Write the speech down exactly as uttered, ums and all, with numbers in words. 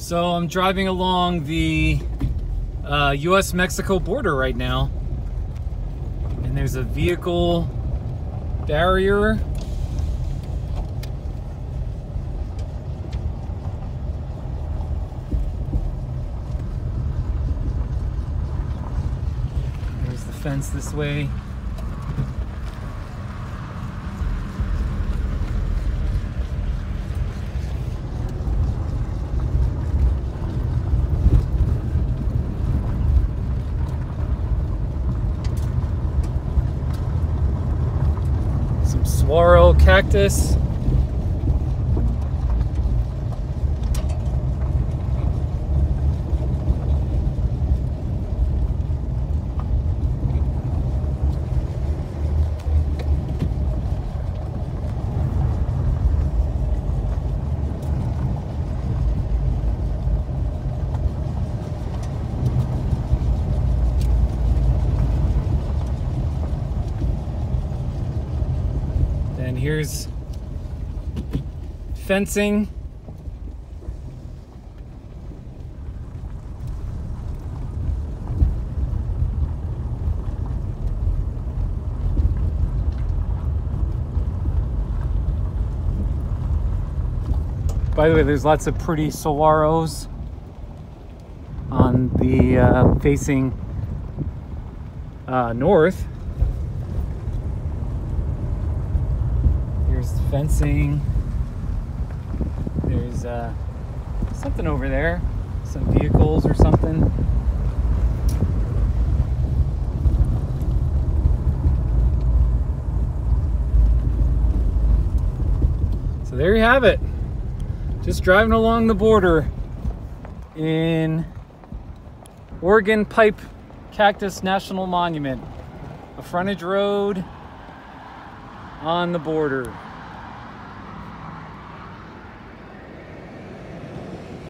So I'm driving along the uh, U S Mexico border right now, and there's a vehicle barrier. There's the fence this way. Saguaro cactus. And here's fencing. By the way, there's lots of pretty saguaros on the uh, facing uh, north. There's the fencing. There's uh, something over there, some vehicles or something. So there you have it. Just driving along the border in Oregon Pipe Cactus National Monument, a frontage road on the border.